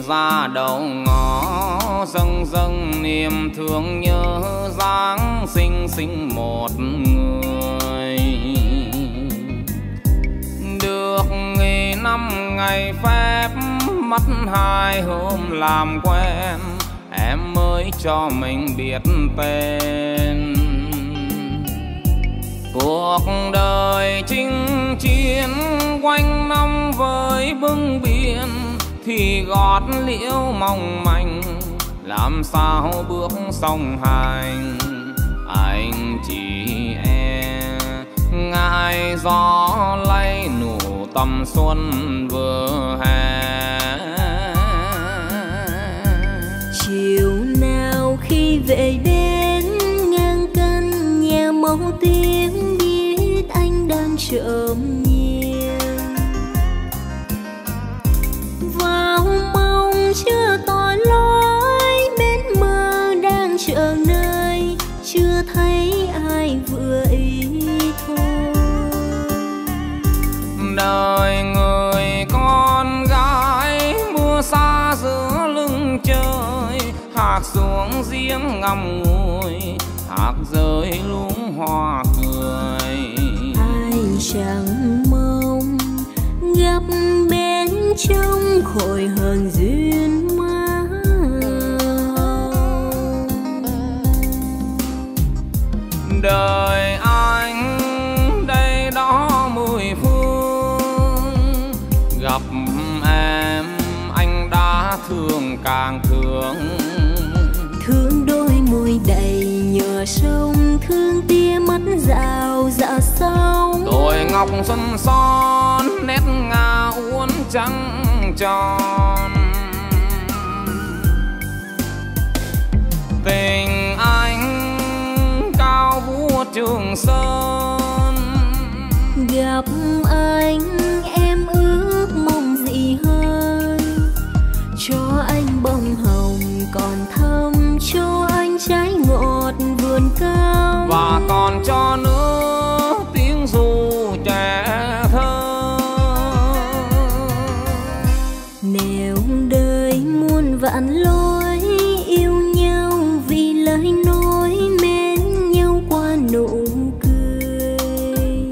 ra đầu ngõ, dâng dâng niềm thương nhớ Giáng sinh một người. Được nghỉ 5 ngày phép, mất 2 hôm làm quen, em mới cho mình biết tên. Cuộc đời chinh chiến quanh năm với bưng biển, thì gót liễu mong manh làm sao bước song hành. Anh chỉ ngại gió lay nụ tầm xuân vừa hè. Chiều nào khi về đến ngang căn nhà màu tím, biết anh đang trộm nhìn vào mong chưa tỏ lối, bên mơ đang chờ nơi chưa thấy ai vừa ý thôi. Đời người con gái mưa xa giữa lưng trời, hạt xuống giếng ngậm ngùi, hạt rơi luống hoa cười. Ai chẳng mong gặp bên trong khối hờn duyên má hồng. Đời anh đây đó 10 phương, gặp em anh đã thương càng thương. Thương đôi môi đầy nhựa sông, thương tia mắt rào dạ sóng. Đôi ngọc xuân son nét ngà uốn trắng tròn. Tình anh cao vút Trường Sơn, gặp anh em ước mong gì hơn. Cho anh bông hồng còn thơm, cho anh trái ngọt vườn cao, và còn cho nữa tiếng ru trẻ thơ. Nếu đời muôn vạn lối, yêu nhau vì lời nói, mến nhau qua nụ cười.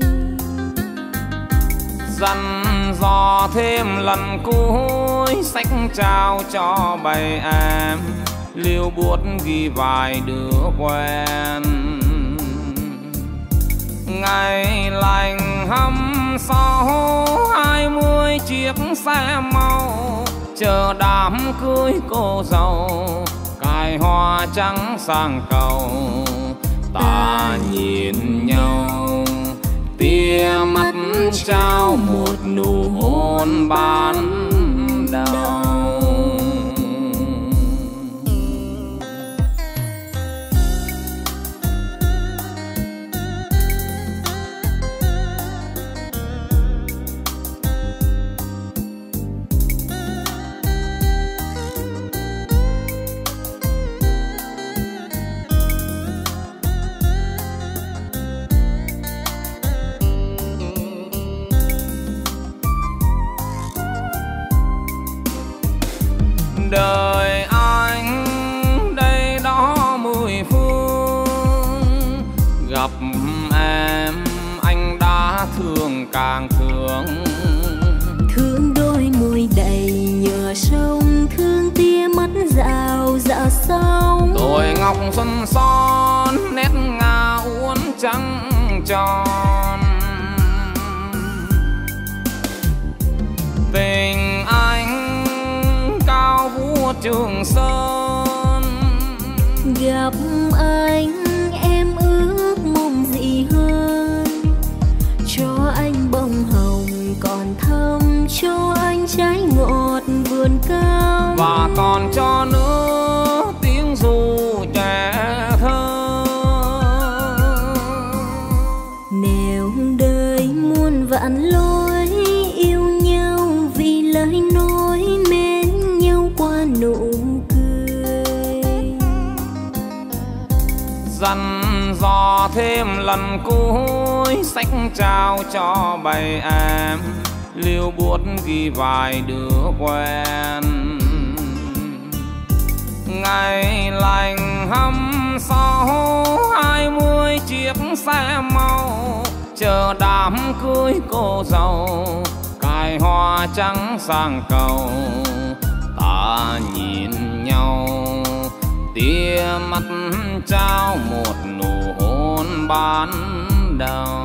Dặn dò thêm lần cuối, sách trao cho bầy em, liêu buốt ghi vài đứa quen. Ngày lành hăm sau 20 chiếc xe mau, chờ đám cưới cô dâu, cài hoa trắng sang cầu. Ta nhìn nhau tia mắt trao một nụ hôn ban đầu. Đời anh đây đó 10 phương, gặp em anh đã thương càng thương. Thương đôi môi đầy nhựa sông, thương tia mắt rào dạ sóng. Đôi ngọc xuân son nét ngà uốn trắng tròn. Tình anh cao vút Trường Sơn, gặp anh em ước mong gì hơn. Cho anh bông hồng còn thơm, cho anh trái ngọt vườn cao, và còn cho nữa tiếng ru trẻ thơ. Nếu đời muôn vạn lối, yêu nhau vì lời nói, mến nhau qua nụ cười. Dặn dò thêm lần cuối, sách trao cho bầy em, liêu buốt ghi vài đứa quen. ngày lành hăm sau 20 chiếc xe màu chờ đám cưới cô dâu cài hoa trắng sang cầu. Ta nhìn nhau tia mắt trao một nụ hôn ban đầu.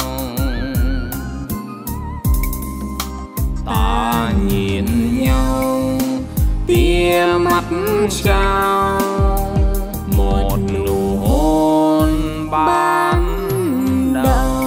Ta nhìn nhau tia mắt trao một nụ hôn ban đầu.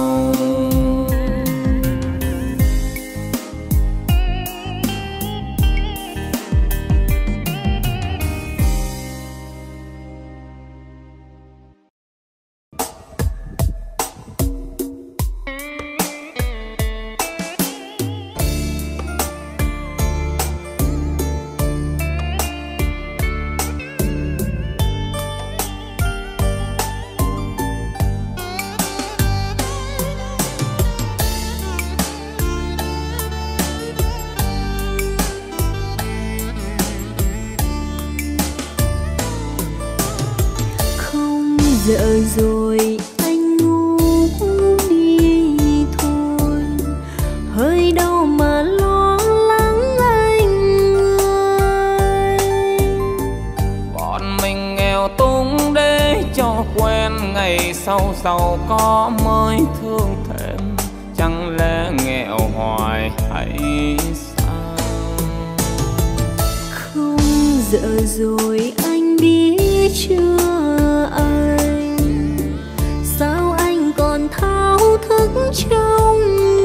Giờ rồi anh ngủ đi thôi, hơi đâu mà lo lắng anh ơi. Bọn mình nghèo túng để cho quen, ngày sau giàu có mới thương thêm. Chẳng lẽ nghèo hoài hay sao? Không, giờ rồi anh biết chưa anh, sao anh còn thao thức trong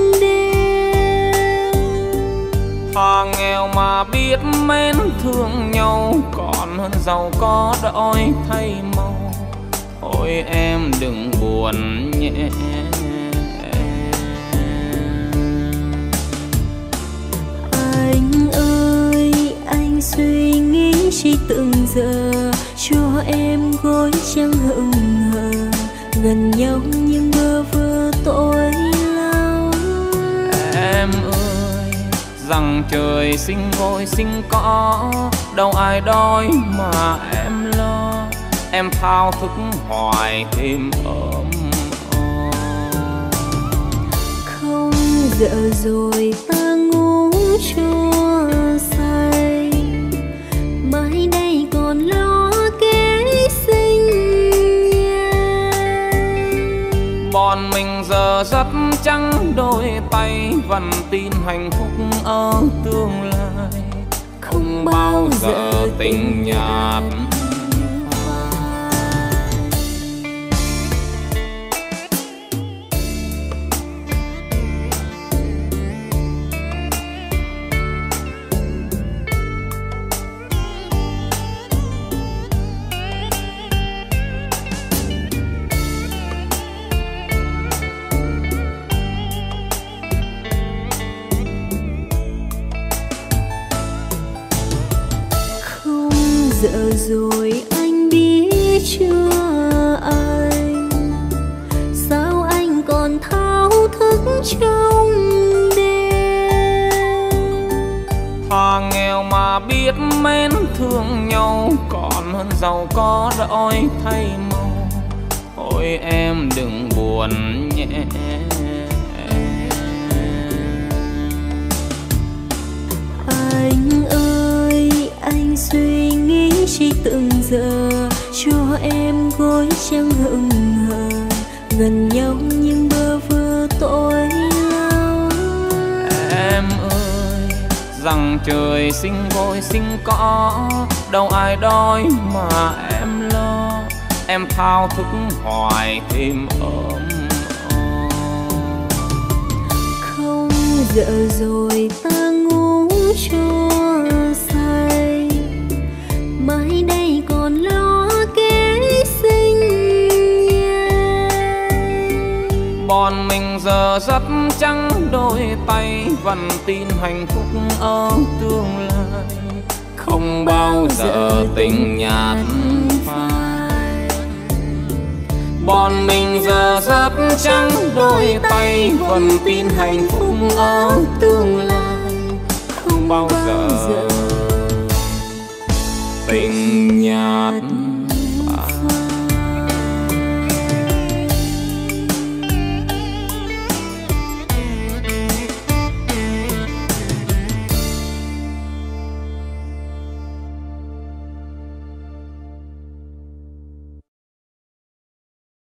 đêm. Thà nghèo mà biết mến thương nhau, còn hơn giàu có đói thay màu. Ôi em đừng buồn nhé. Anh ơi, anh suy nghĩ chỉ từng giờ, cho em gối chẳng hững hờ, gần nhau nhưng bơ vơ tối lâu. Em ơi, rằng trời sinh ngôi sinh có, đâu ai đói mà em lo. Em thao thức hoài thêm ấm Không, giờ rồi ta ngủ cho say, mai đây còn lo kế sinh nha. bọn mình giờ rất trắng đôi tay, vẫn tin hạnh phúc ở tương lai, không bao giờ tình nhạt. Giờ rồi anh biết chưa anh, sao anh còn thao thức trong đêm. Thà nghèo mà biết mến thương nhau, còn hơn giàu có đói thay màu. Ôi em đừng buồn nhé. Anh ơi, anh suy nghĩ chỉ từng giờ, cho em gối chẳng hững hờ, gần nhau nhưng bơ vơ tối lâu. Em ơi, rằng trời sinh ngôi sinh có, đâu ai đói mà em lo. Em thao thức hoài thêm ấm Không, giờ rồi ta ngủ cho say, mai đây còn lo kế sinh nha. bọn mình giờ rất trắng đôi tay, vẫn tin hạnh phúc ở tương lai, không bao giờ tình nhạt phai. Bọn mình giờ rất trắng đôi tay, vẫn tin hạnh phúc ở tương lai, không bao giờ